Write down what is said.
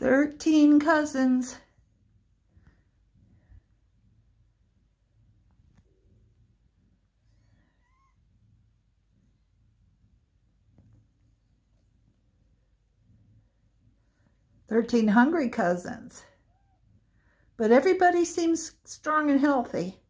13 cousins. "13 hungry cousins." But everybody seems strong and healthy.